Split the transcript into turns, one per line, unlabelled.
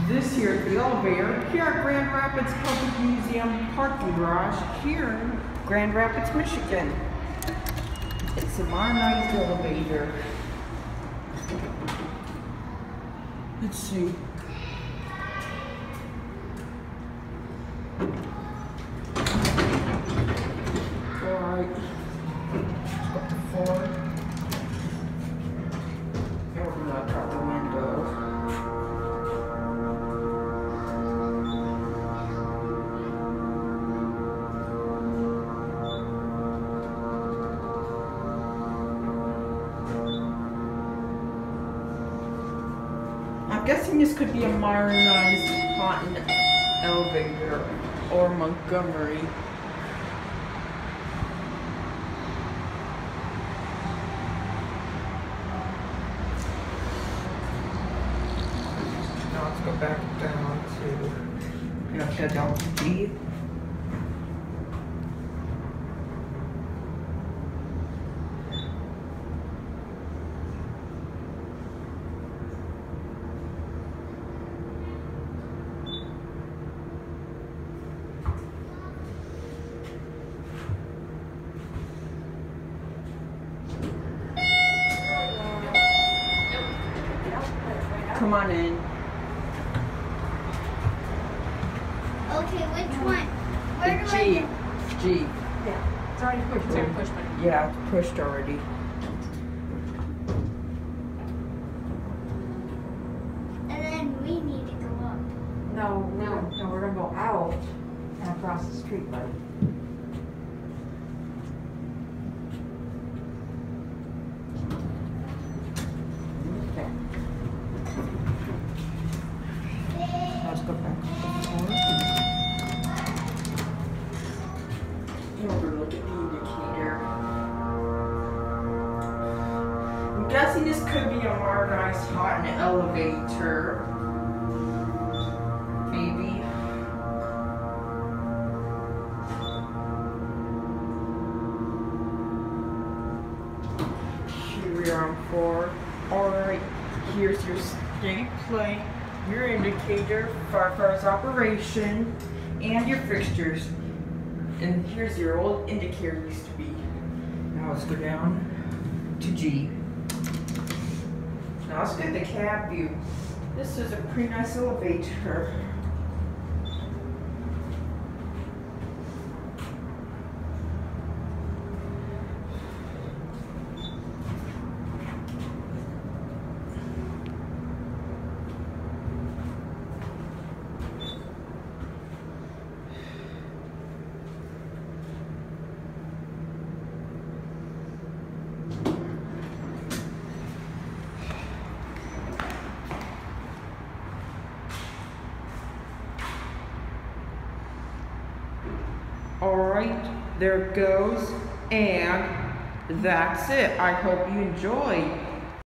This here is the elevator here at Grand Rapids Public Museum parking garage here in Grand Rapids, Michigan. It's a modernized elevator. Let's see. Alright. Let's go up to 4. Open up out the window. I'm guessing this could be a modernized Houghton elevator or Montgomery. Now let's go back down to, head down to D. Come on in.
Okay, which one? Where do
G.
I go?
G.
Yeah, it's already pushed. It's already pushed.
Yeah, it's pushed already.
And then we need to go up.
No, we're gonna go out and across the street, buddy.
Okay. Let's go back to the floor. Look at the indicator. I'm guessing this could be a modernized Houghton elevator. Maybe. Here we are on 4. Alright, here's your state plate, your indicator, firefighter's operation, and your fixtures. And here's your old indicator used to be. Now let's go down to G. Now let's get the cab view. This is a pretty nice elevator. Alright, there it goes, and that's it. I hope you enjoyed.